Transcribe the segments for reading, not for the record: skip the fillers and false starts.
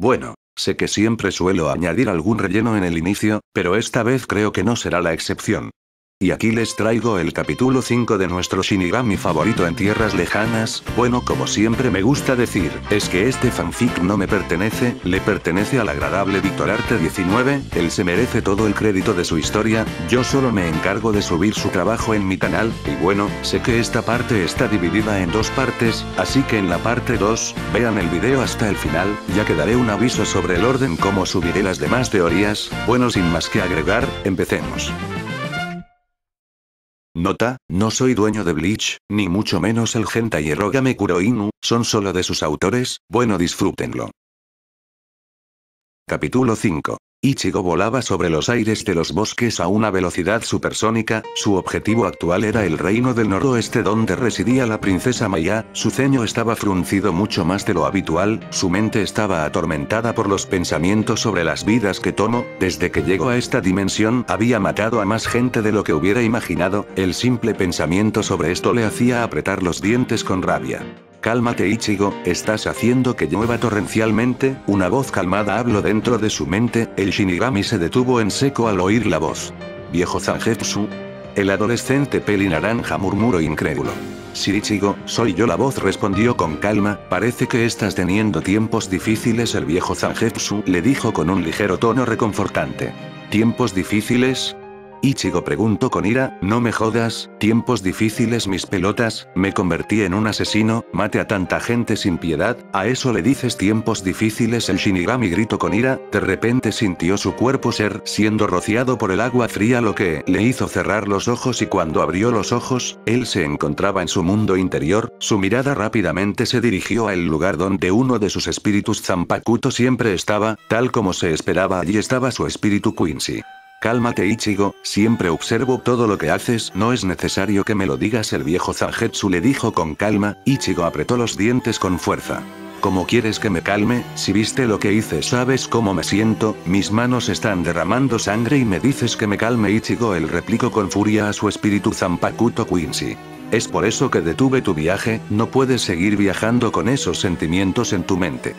Bueno, sé que siempre suelo añadir algún relleno en el inicio, pero esta vez creo que no será la excepción. Y aquí les traigo el capítulo 5 de nuestro Shinigami favorito en tierras lejanas. Bueno, como siempre me gusta decir, es que este fanfic no me pertenece, le pertenece al agradable Víctor Arte 19, él se merece todo el crédito de su historia, yo solo me encargo de subir su trabajo en mi canal, y bueno, sé que esta parte está dividida en dos partes, así que en la parte 2, vean el video hasta el final, ya que daré un aviso sobre el orden cómo subiré las demás teorías. Bueno, sin más que agregar, empecemos. Nota, no soy dueño de Bleach, ni mucho menos el hentai Erogame Kuroinu, son solo de sus autores, bueno disfrútenlo. Capítulo 5. Ichigo volaba sobre los aires de los bosques a una velocidad supersónica, su objetivo actual era el reino del noroeste donde residía la princesa Maya, su ceño estaba fruncido mucho más de lo habitual, su mente estaba atormentada por los pensamientos sobre las vidas que tomó, desde que llegó a esta dimensión había matado a más gente de lo que hubiera imaginado, el simple pensamiento sobre esto le hacía apretar los dientes con rabia. Cálmate Ichigo, estás haciendo que llueva torrencialmente, una voz calmada habló dentro de su mente, el Shinigami se detuvo en seco al oír la voz. ¿Viejo Zangetsu? El adolescente peli naranja murmuró incrédulo. Sí Ichigo, soy yo, la voz respondió con calma, parece que estás teniendo tiempos difíciles, el viejo Zangetsu le dijo con un ligero tono reconfortante. ¿Tiempos difíciles? Ichigo preguntó con ira, no me jodas, tiempos difíciles mis pelotas, me convertí en un asesino, maté a tanta gente sin piedad, ¿a eso le dices tiempos difíciles? El Shinigami gritó con ira, de repente sintió su cuerpo siendo rociado por el agua fría, lo que le hizo cerrar los ojos, y cuando abrió los ojos, él se encontraba en su mundo interior, su mirada rápidamente se dirigió al lugar donde uno de sus espíritus Zanpakuto siempre estaba, tal como se esperaba, allí estaba su espíritu Quincy. Cálmate Ichigo, siempre observo todo lo que haces, no es necesario que me lo digas, el viejo Zangetsu le dijo con calma. Ichigo apretó los dientes con fuerza. ¿Cómo quieres que me calme? Si viste lo que hice, sabes cómo me siento, mis manos están derramando sangre y me dices que me calme. Ichigo él replicó con furia a su espíritu Zanpakuto Quincy. Es por eso que detuve tu viaje, no puedes seguir viajando con esos sentimientos en tu mente.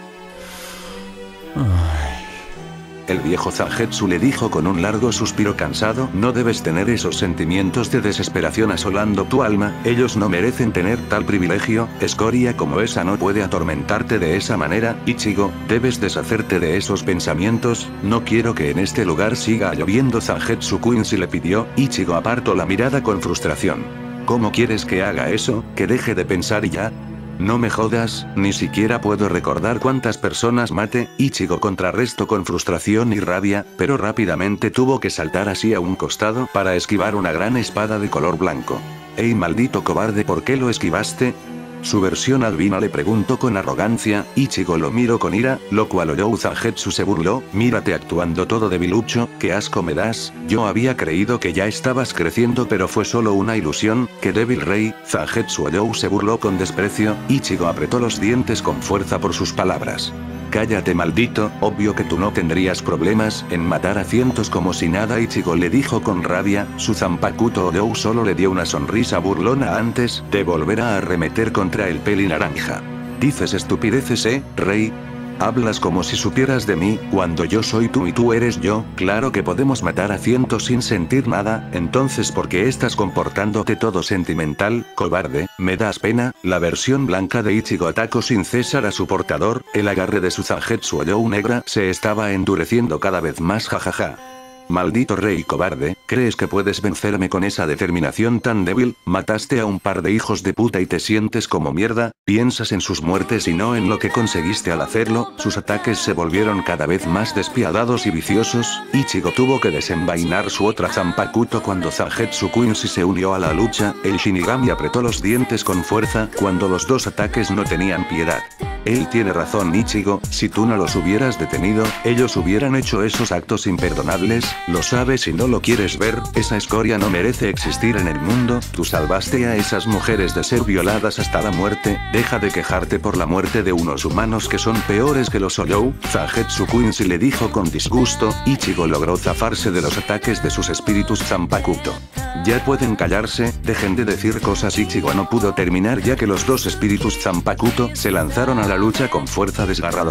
El viejo Zangetsu le dijo con un largo suspiro cansado, no debes tener esos sentimientos de desesperación asolando tu alma, ellos no merecen tener tal privilegio, escoria como esa no puede atormentarte de esa manera, Ichigo, debes deshacerte de esos pensamientos, no quiero que en este lugar siga lloviendo. Zangetsu Quincy le pidió. Ichigo apartó la mirada con frustración. ¿Cómo quieres que haga eso, que deje de pensar y ya? No me jodas, ni siquiera puedo recordar cuántas personas maté. Ichigo contrarrestó con frustración y rabia, pero rápidamente tuvo que saltar así a un costado para esquivar una gran espada de color blanco. ¡Ey maldito cobarde! ¿Por qué lo esquivaste? Su versión albina le preguntó con arrogancia. Ichigo lo miró con ira, lo cual oyó Zangetsu se burló, mírate actuando todo debilucho, qué asco me das, yo había creído que ya estabas creciendo pero fue solo una ilusión, qué débil rey. Zangetsu oyó se burló con desprecio, Ichigo apretó los dientes con fuerza por sus palabras. Cállate maldito, obvio que tú no tendrías problemas en matar a cientos como si nada. Ichigo le dijo con rabia, su Zanpakuto Oyou solo le dio una sonrisa burlona antes de volver a arremeter contra el peli naranja. Dices estupideces, rey. Hablas como si supieras de mí, cuando yo soy tú y tú eres yo, claro que podemos matar a cientos sin sentir nada, entonces ¿por qué estás comportándote todo sentimental, cobarde? Me das pena. La versión blanca de Ichigo atacó sin cesar a su portador, el agarre de su Zangetsu Oyou negra se estaba endureciendo cada vez más, jajaja. Maldito rey cobarde, ¿crees que puedes vencerme con esa determinación tan débil? Mataste a un par de hijos de puta y te sientes como mierda, piensas en sus muertes y no en lo que conseguiste al hacerlo. Sus ataques se volvieron cada vez más despiadados y viciosos. Ichigo tuvo que desenvainar su otra Zanpakuto cuando Zangetsu Quincy se unió a la lucha, el Shinigami apretó los dientes con fuerza cuando los dos ataques no tenían piedad. Él tiene razón Ichigo, si tú no los hubieras detenido, ellos hubieran hecho esos actos imperdonables, lo sabes y no lo quieres ver, esa escoria no merece existir en el mundo, tú salvaste a esas mujeres de ser violadas hasta la muerte, deja de quejarte por la muerte de unos humanos que son peores que los Oyou. Zangetsu Quincy le dijo con disgusto. Ichigo logró zafarse de los ataques de sus espíritus Zanpakuto. Ya pueden callarse, dejen de decir cosas. Ichigo no pudo terminar ya que los dos espíritus Zanpakuto se lanzaron a la lucha con fuerza desgarradora.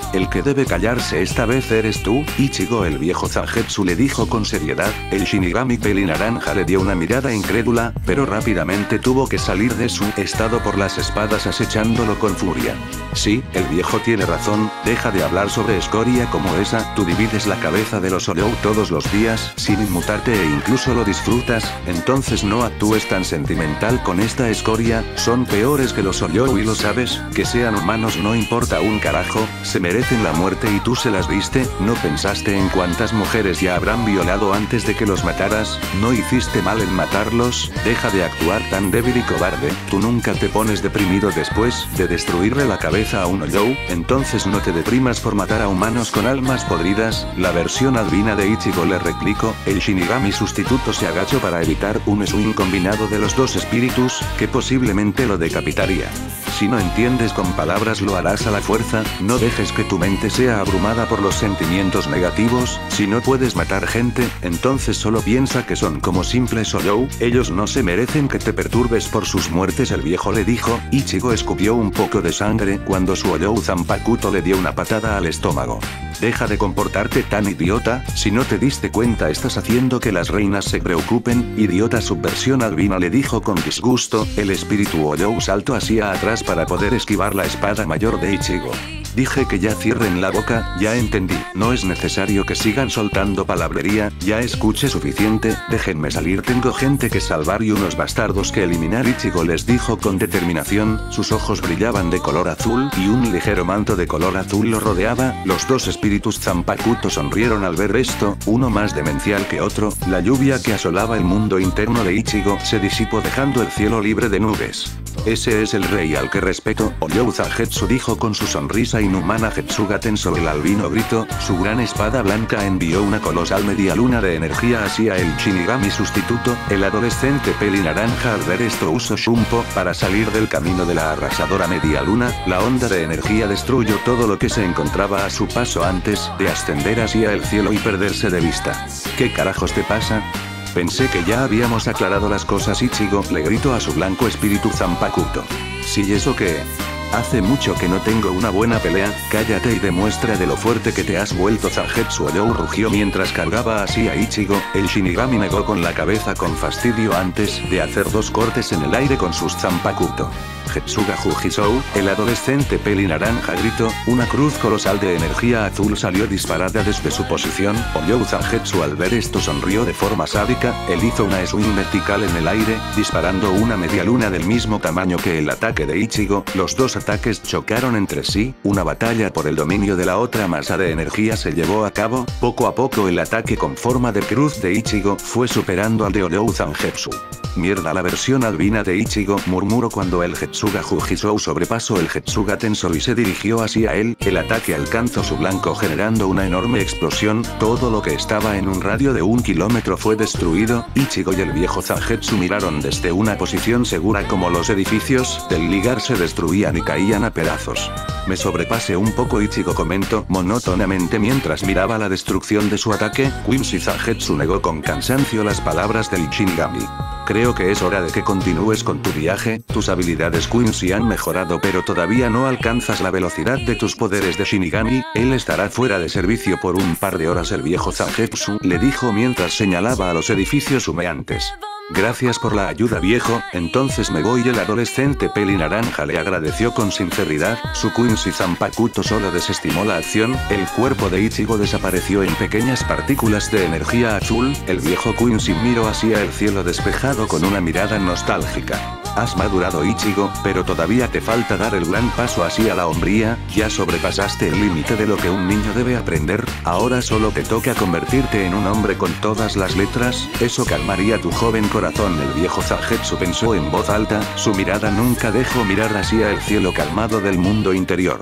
El que debe callarse esta vez eres tú, Ichigo. El viejo Zangetsu le dijo con seriedad. El Shinigami peli naranja le dio una mirada incrédula, pero rápidamente tuvo que salir de su estado por las espadas acechándolo con furia. Sí, el viejo tiene razón, deja de hablar sobre escoria como esa, tú divides la cabeza de los Oyou todos los días, sin inmutarte e incluso lo disfrutas, entonces no actúes tan sentimental con esta escoria, son peores que los Oyou y lo sabes, que sean humanos no importa un carajo, se merecen la muerte y tú se las diste, no pensaste en cuántas mujeres ya habrán violado antes de que los mataras, no hiciste mal en matarlos, deja de actuar tan débil y cobarde, tú nunca te pones deprimido después de destruirle la cabeza a un Oyou, entonces no te deprimas por matar a humanos con almas podridas, la versión albina de Ichigo le replicó, el Shinigami sustituto se agachó para evitar un swing combinado de los dos espíritus, que posiblemente lo decapitaría. Si no entiendes con palabras lo harás a la fuerza, no dejes que tu mente sea abrumada por los sentimientos negativos, si no puedes matar gente, entonces solo piensa que son como simples Oyou, ellos no se merecen que te perturbes por sus muertes el viejo le dijo, Ichigo escupió un poco de sangre cuando su Oyou Zanpakuto le dio una patada al estómago. Deja de comportarte tan idiota, si no te diste cuenta estás haciendo que las reinas se preocupen, idiota subversión albina le dijo con disgusto, el espíritu Oyou saltó hacia atrás para poder esquivar la espada mayor de Ichigo. Dije que ya cierren la boca, ya entendí, no es necesario que sigan soltando palabrería, ya escuché suficiente, déjenme salir tengo gente que salvar y unos bastardos que eliminar Ichigo les dijo con determinación, sus ojos brillaban de color azul y un ligero manto de color azul lo rodeaba, los dos espíritus Zanpakuto sonrieron al ver esto, uno más demencial que otro, la lluvia que asolaba el mundo interno de Ichigo se disipó dejando el cielo libre de nubes. Ese es el rey al que respeto, Oyou Zangetsu dijo con su sonrisa inhumana Getsuga tensó el albino grito, su gran espada blanca envió una colosal media luna de energía hacia el Shinigami sustituto, el adolescente peli naranja al ver esto usó Shumpo para salir del camino de la arrasadora media luna, la onda de energía destruyó todo lo que se encontraba a su paso antes de ascender hacia el cielo y perderse de vista. ¿Qué carajos te pasa? Pensé que ya habíamos aclarado las cosas Ichigo le gritó a su blanco espíritu Zanpakuto. ¿Sí eso qué? Hace mucho que no tengo una buena pelea, cállate y demuestra de lo fuerte que te has vuelto Zangetsu Oyou rugió mientras cargaba así a Ichigo, el Shinigami negó con la cabeza con fastidio antes de hacer dos cortes en el aire con sus Zanpakuto. Getsuga Jujisou, el adolescente peli naranja gritó, una cruz colosal de energía azul salió disparada desde su posición, Oyou Zangetsu al ver esto sonrió de forma sádica, él hizo una swing vertical en el aire, disparando una media luna del mismo tamaño que el ataque de Ichigo, los dos ataques chocaron entre sí, una batalla por el dominio de la otra masa de energía se llevó a cabo, poco a poco el ataque con forma de cruz de Ichigo fue superando al de Oyou Zangetsu. Mierda la versión albina de Ichigo murmuró cuando el Getsuga Jujisou sobrepasó el Getsuga Tensor y se dirigió hacia él, el ataque alcanzó su blanco generando una enorme explosión, todo lo que estaba en un radio de 1 kilómetro fue destruido, Ichigo y el viejo Zangetsu miraron desde una posición segura como los edificios del lugar se destruían y caían a pedazos. Me sobrepasé un poco Ichigo comentó monótonamente mientras miraba la destrucción de su ataque, Quincy Zangetsu negó con cansancio las palabras del Shinigami. Creo que es hora de que continúes con tu viaje, tus habilidades Quincy han mejorado pero todavía no alcanzas la velocidad de tus poderes de Shinigami, él estará fuera de servicio por un par de horas el viejo Zangetsu le dijo mientras señalaba a los edificios humeantes. Gracias por la ayuda viejo, entonces me voy el adolescente peli naranja le agradeció con sinceridad, su Quincy Zanpakuto solo desestimó la acción, el cuerpo de Ichigo desapareció en pequeñas partículas de energía azul, el viejo Quincy miró hacia el cielo despejado con una mirada nostálgica. Has madurado Ichigo, pero todavía te falta dar el gran paso hacia la hombría, ya sobrepasaste el límite de lo que un niño debe aprender, ahora solo te toca convertirte en un hombre con todas las letras, eso calmaría tu joven corazón el viejo Zangetsu pensó en voz alta, su mirada nunca dejó mirar hacia el cielo calmado del mundo interior.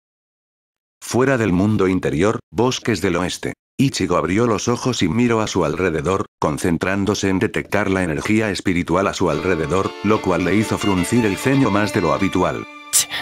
Fuera del mundo interior, bosques del oeste. Ichigo abrió los ojos y miró a su alrededor, concentrándose en detectar la energía espiritual a su alrededor, lo cual le hizo fruncir el ceño más de lo habitual.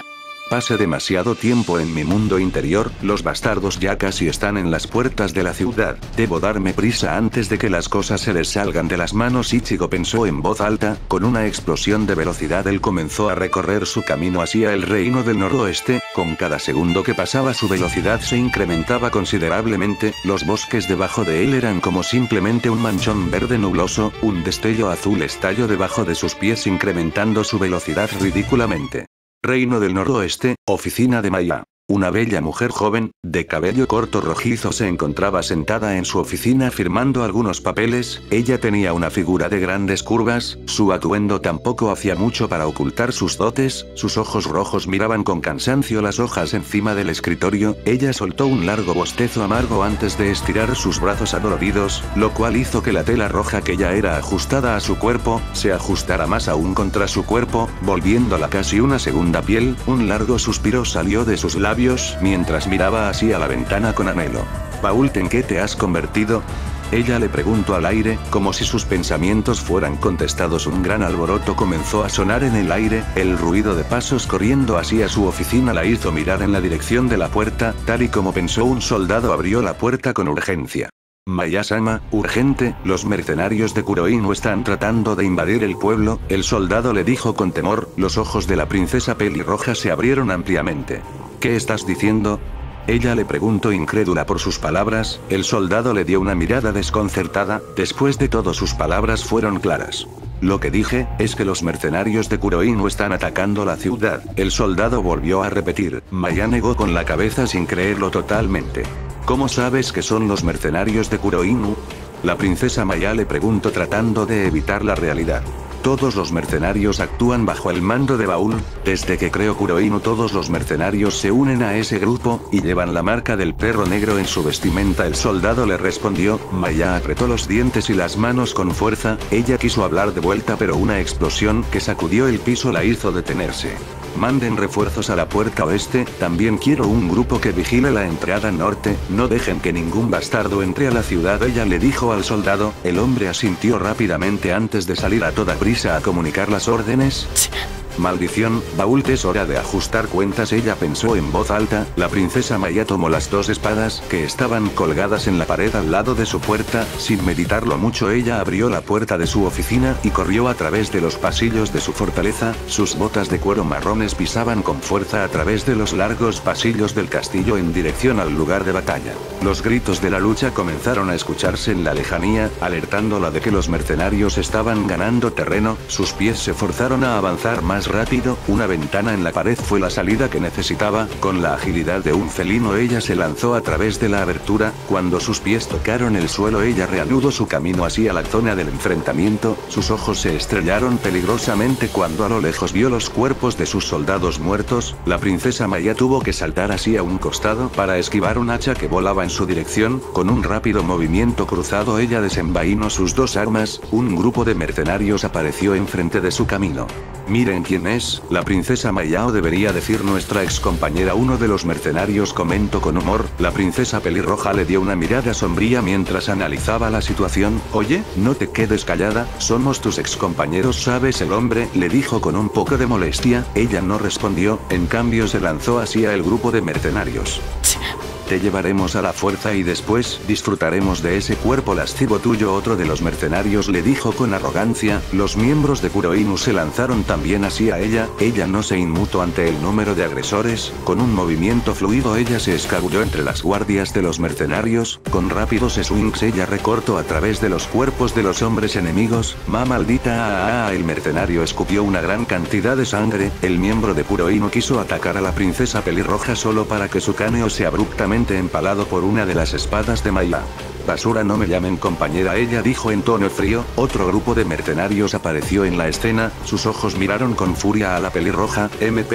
Pasé demasiado tiempo en mi mundo interior, los bastardos ya casi están en las puertas de la ciudad, debo darme prisa antes de que las cosas se les salgan de las manos. Ichigo pensó en voz alta, con una explosión de velocidad él comenzó a recorrer su camino hacia el reino del noroeste, con cada segundo que pasaba su velocidad se incrementaba considerablemente, los bosques debajo de él eran como simplemente un manchón verde nubloso, un destello azul estalló debajo de sus pies incrementando su velocidad ridículamente. Reino del Noroeste, oficina de Maya. Una bella mujer joven, de cabello corto rojizo se encontraba sentada en su oficina firmando algunos papeles, ella tenía una figura de grandes curvas, su atuendo tampoco hacía mucho para ocultar sus dotes, sus ojos rojos miraban con cansancio las hojas encima del escritorio, ella soltó un largo bostezo amargo antes de estirar sus brazos adoloridos, lo cual hizo que la tela roja que ya era ajustada a su cuerpo, se ajustara más aún contra su cuerpo, volviéndola casi una segunda piel, un largo suspiro salió de sus labios, mientras miraba hacia la ventana con anhelo. «Baúl, ¿en qué te has convertido?». Ella le preguntó al aire, como si sus pensamientos fueran contestados. Un gran alboroto comenzó a sonar en el aire, el ruido de pasos corriendo hacia su oficina la hizo mirar en la dirección de la puerta, tal y como pensó un soldado abrió la puerta con urgencia. «Maya-sama, urgente, los mercenarios de Kuroinu están tratando de invadir el pueblo», el soldado le dijo con temor, los ojos de la princesa pelirroja se abrieron ampliamente. «¿Qué estás diciendo?». Ella le preguntó incrédula por sus palabras, el soldado le dio una mirada desconcertada, después de todo sus palabras fueron claras. «Lo que dije, es que los mercenarios de Kuroinu están atacando la ciudad», el soldado volvió a repetir, Maya negó con la cabeza sin creerlo totalmente. «¿Cómo sabes que son los mercenarios de Kuroinu?». La princesa Maya le preguntó tratando de evitar la realidad. «Todos los mercenarios actúan bajo el mando de Baúl, desde que creó Kuroinu todos los mercenarios se unen a ese grupo, y llevan la marca del perro negro en su vestimenta». El soldado le respondió, Maya apretó los dientes y las manos con fuerza, ella quiso hablar de vuelta pero una explosión que sacudió el piso la hizo detenerse. «Manden refuerzos a la puerta oeste, también quiero un grupo que vigile la entrada norte, no dejen que ningún bastardo entre a la ciudad», ella le dijo al soldado, el hombre asintió rápidamente antes de salir a toda prisa a comunicar las órdenes. «Maldición, Baúl, es hora de ajustar cuentas», ella pensó en voz alta, la princesa Maya tomó las dos espadas que estaban colgadas en la pared al lado de su puerta, sin meditarlo mucho ella abrió la puerta de su oficina y corrió a través de los pasillos de su fortaleza, sus botas de cuero marrones pisaban con fuerza a través de los largos pasillos del castillo en dirección al lugar de batalla. Los gritos de la lucha comenzaron a escucharse en la lejanía, alertándola de que los mercenarios estaban ganando terreno, sus pies se forzaron a avanzar más rápido, una ventana en la pared fue la salida que necesitaba, con la agilidad de un felino ella se lanzó a través de la abertura, cuando sus pies tocaron el suelo ella reanudó su camino hacia la zona del enfrentamiento, sus ojos se estrellaron peligrosamente cuando a lo lejos vio los cuerpos de sus soldados muertos, la princesa Maya tuvo que saltar hacia un costado para esquivar un hacha que volaba en su dirección, con un rápido movimiento cruzado ella desenvainó sus dos armas, un grupo de mercenarios apareció enfrente de su camino. «Miren quién es, la princesa Maya o debería decir nuestra ex compañera», uno de los mercenarios comentó con humor, la princesa pelirroja le dio una mirada sombría mientras analizaba la situación, «Oye, no te quedes callada, somos tus ex compañeros ¿sabes?». El hombre le dijo con un poco de molestia, ella no respondió, en cambio se lanzó hacia el grupo de mercenarios. «Te llevaremos a la fuerza y después disfrutaremos de ese cuerpo lascivo tuyo», otro de los mercenarios le dijo con arrogancia, los miembros de Kuroinu se lanzaron también hacia ella no se inmutó ante el número de agresores, con un movimiento fluido ella se escabulló entre las guardias de los mercenarios, con rápidos swings ella recortó a través de los cuerpos de los hombres enemigos, maldita el mercenario escupió una gran cantidad de sangre, el miembro de Kuroinu quiso atacar a la princesa pelirroja solo para que su cráneo se abruptamente empalado por una de las espadas de Maya. «Basura, no me llamen compañera», ella dijo en tono frío, otro grupo de mercenarios apareció en la escena, sus ojos miraron con furia a la pelirroja,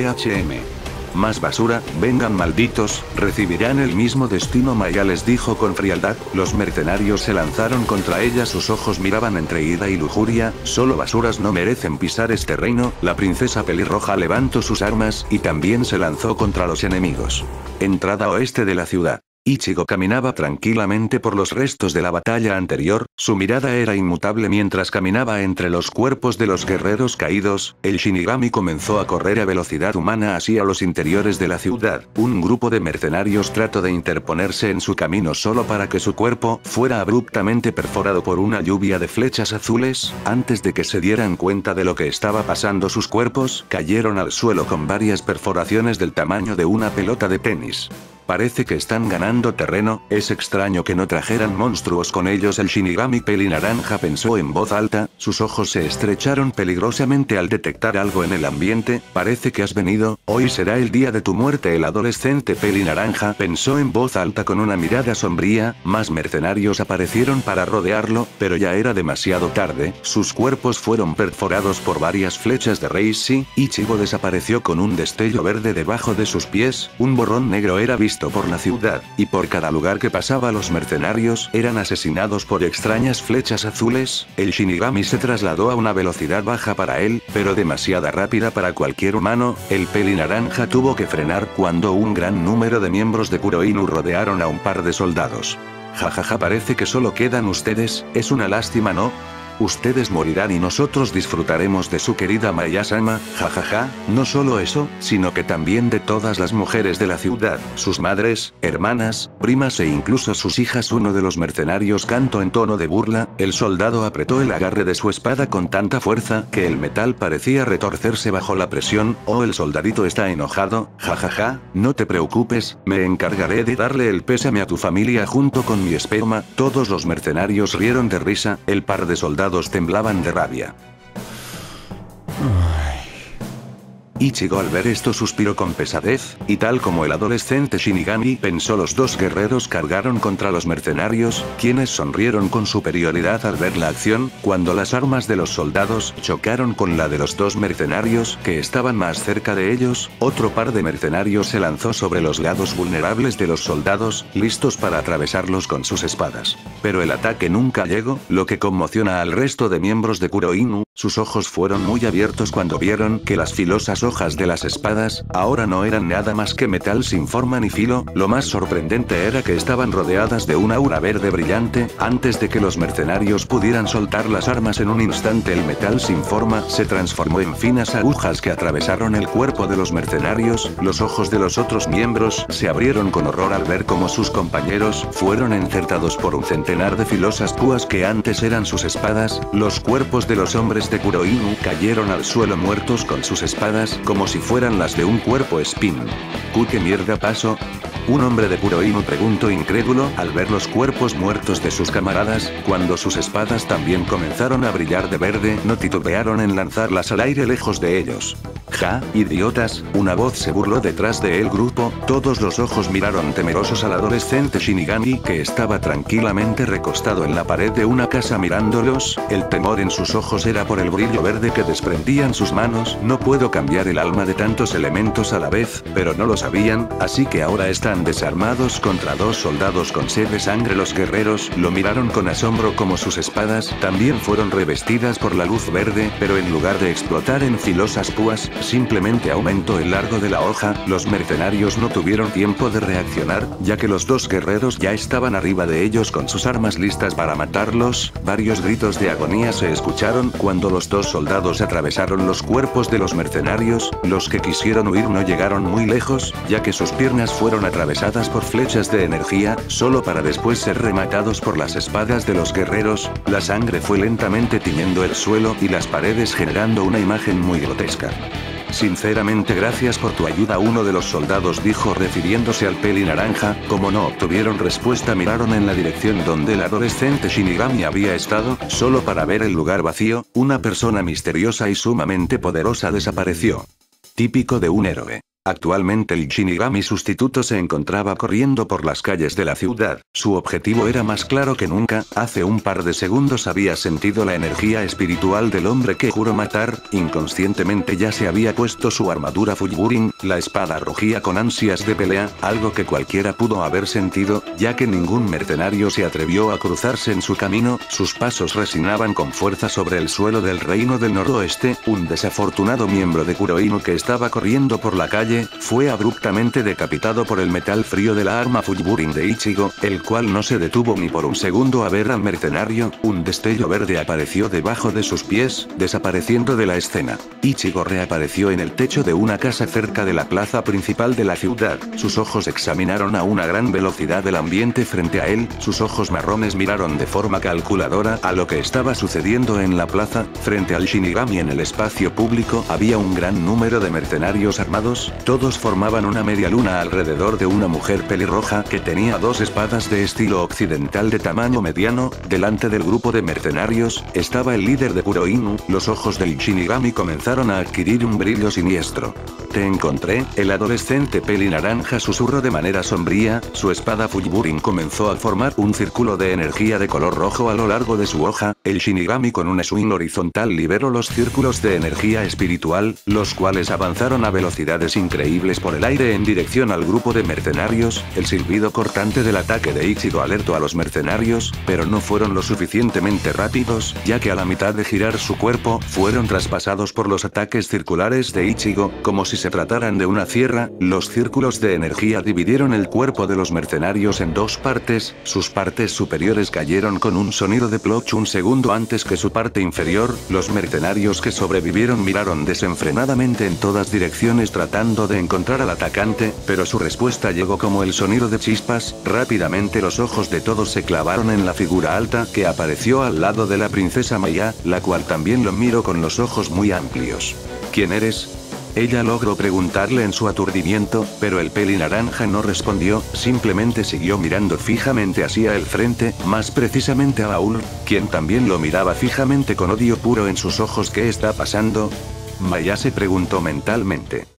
«Más basura, vengan malditos, recibirán el mismo destino», Maya les dijo con frialdad, los mercenarios se lanzaron contra ella sus ojos miraban entre ira y lujuria, «Solo basuras no merecen pisar este reino», la princesa pelirroja levantó sus armas, y también se lanzó contra los enemigos. Entrada oeste de la ciudad. Ichigo caminaba tranquilamente por los restos de la batalla anterior, su mirada era inmutable mientras caminaba entre los cuerpos de los guerreros caídos. El Shinigami comenzó a correr a velocidad humana hacia los interiores de la ciudad. Un grupo de mercenarios trató de interponerse en su camino solo para que su cuerpo fuera abruptamente perforado por una lluvia de flechas azules. Antes de que se dieran cuenta de lo que estaba pasando, sus cuerpos cayeron al suelo con varias perforaciones del tamaño de una pelota de tenis. Parece que están ganando terreno, es extraño que no trajeran monstruos con ellos. El Shinigami Pelinaranja pensó en voz alta, sus ojos se estrecharon peligrosamente al detectar algo en el ambiente. Parece que has venido, hoy será el día de tu muerte. El adolescente Pelinaranja pensó en voz alta con una mirada sombría. Más mercenarios aparecieron para rodearlo, pero ya era demasiado tarde, sus cuerpos fueron perforados por varias flechas de Reishi. Ichigo desapareció con un destello verde debajo de sus pies, un borrón negro era visto por la ciudad, y por cada lugar que pasaba los mercenarios eran asesinados por extrañas flechas azules. El Shinigami se trasladó a una velocidad baja para él, pero demasiada rápida para cualquier humano. El Pelinaranja tuvo que frenar cuando un gran número de miembros de Kuroinu rodearon a un par de soldados. Jajaja, parece que solo quedan ustedes, es una lástima, ¿no? Ustedes morirán y nosotros disfrutaremos de su querida Maya-sama, jajaja. No solo eso, sino que también de todas las mujeres de la ciudad, sus madres, hermanas, primas e incluso sus hijas. Uno de los mercenarios cantó en tono de burla. El soldado apretó el agarre de su espada con tanta fuerza que el metal parecía retorcerse bajo la presión. Oh, el soldadito está enojado, jajaja. No te preocupes, me encargaré de darle el pésame a tu familia junto con mi esperma. Todos los mercenarios rieron de risa, el par de soldados temblaban de rabia. Ichigo al ver esto suspiró con pesadez, y tal como el adolescente Shinigami pensó, los dos guerreros cargaron contra los mercenarios, quienes sonrieron con superioridad al ver la acción. Cuando las armas de los soldados chocaron con la de los dos mercenarios que estaban más cerca de ellos, otro par de mercenarios se lanzó sobre los lados vulnerables de los soldados, listos para atravesarlos con sus espadas. Pero el ataque nunca llegó, lo que conmociona al resto de miembros de Kuroinu. Sus ojos fueron muy abiertos cuando vieron que las filosas hojas de las espadas ahora no eran nada más que metal sin forma ni filo. Lo más sorprendente era que estaban rodeadas de un aura verde brillante. Antes de que los mercenarios pudieran soltar las armas, en un instante el metal sin forma se transformó en finas agujas que atravesaron el cuerpo de los mercenarios. Los ojos de los otros miembros se abrieron con horror al ver cómo sus compañeros fueron encertados por un centenar de filosas púas que antes eran sus espadas. Los cuerpos de los hombres de Kuroinu cayeron al suelo muertos con sus espadas, como si fueran las de un cuerpo spin. ¿Qué mierda pasó? Un hombre de Kuroinu preguntó incrédulo al ver los cuerpos muertos de sus camaradas. Cuando sus espadas también comenzaron a brillar de verde, no titubearon en lanzarlas al aire lejos de ellos. Ja, idiotas, una voz se burló detrás del grupo. Todos los ojos miraron temerosos al adolescente Shinigami, que estaba tranquilamente recostado en la pared de una casa mirándolos. El temor en sus ojos era por el brillo verde que desprendían sus manos. No puedo cambiar el alma de tantos elementos a la vez, pero no lo sabían, así que ahora están desarmados contra dos soldados con sed de sangre. Los guerreros lo miraron con asombro como sus espadas también fueron revestidas por la luz verde, pero en lugar de explotar en filosas púas, simplemente aumentó el largo de la hoja. Los mercenarios no tuvieron tiempo de reaccionar, ya que los dos guerreros ya estaban arriba de ellos con sus armas listas para matarlos. Varios gritos de agonía se escucharon cuando los dos soldados atravesaron los cuerpos de los mercenarios. Los que quisieron huir no llegaron muy lejos, ya que sus piernas fueron atravesadas por flechas de energía, solo para después ser rematados por las espadas de los guerreros. La sangre fue lentamente tiñendo el suelo y las paredes, generando una imagen muy grotesca. Sinceramente, gracias por tu ayuda, uno de los soldados dijo refiriéndose al Pelinaranja. Como no obtuvieron respuesta, miraron en la dirección donde el adolescente Shinigami había estado, solo para ver el lugar vacío. Una persona misteriosa y sumamente poderosa desapareció. Típico de un héroe. Actualmente el Shinigami sustituto se encontraba corriendo por las calles de la ciudad. Su objetivo era más claro que nunca. Hace un par de segundos había sentido la energía espiritual del hombre que juró matar. Inconscientemente ya se había puesto su armadura Fujiburin. La espada rugía con ansias de pelea, algo que cualquiera pudo haber sentido, ya que ningún mercenario se atrevió a cruzarse en su camino. Sus pasos resinaban con fuerza sobre el suelo del reino del noroeste. Un desafortunado miembro de Kuroinu que estaba corriendo por la calle calle, fue abruptamente decapitado por el metal frío de la arma Fujiburin de Ichigo, el cual no se detuvo ni por un segundo a ver al mercenario. Un destello verde apareció debajo de sus pies, desapareciendo de la escena. Ichigo reapareció en el techo de una casa cerca de la plaza principal de la ciudad. Sus ojos examinaron a una gran velocidad el ambiente frente a él, sus ojos marrones miraron de forma calculadora a lo que estaba sucediendo en la plaza. Frente al Shinigami en el espacio público había un gran número de mercenarios armados, todos formaban una media luna alrededor de una mujer pelirroja que tenía dos espadas de estilo occidental de tamaño mediano. Delante del grupo de mercenarios, estaba el líder de Kuroinu. Los ojos del Shinigami comenzaron a adquirir un brillo siniestro. Te encontré, el adolescente pelinaranja susurró de manera sombría, su espada Fujiburin comenzó a formar un círculo de energía de color rojo a lo largo de su hoja. El Shinigami con un swing horizontal liberó los círculos de energía espiritual, los cuales avanzaron a velocidades increíbles por el aire en dirección al grupo de mercenarios. El silbido cortante del ataque de Ichigo alertó a los mercenarios, pero no fueron lo suficientemente rápidos, ya que a la mitad de girar su cuerpo, fueron traspasados por los ataques circulares de Ichigo, como si se trataran de una sierra. Los círculos de energía dividieron el cuerpo de los mercenarios en dos partes, sus partes superiores cayeron con un sonido de ploch un segundo antes que su parte inferior. Los mercenarios que sobrevivieron miraron desenfrenadamente en todas direcciones tratando de encontrar al atacante, pero su respuesta llegó como el sonido de chispas. Rápidamente los ojos de todos se clavaron en la figura alta que apareció al lado de la princesa Maya, la cual también lo miró con los ojos muy amplios. ¿Quién eres? Ella logró preguntarle en su aturdimiento, pero el pelinaranja no respondió, simplemente siguió mirando fijamente hacia el frente, más precisamente a Aul, quien también lo miraba fijamente con odio puro en sus ojos. ¿Qué está pasando? Maya se preguntó mentalmente.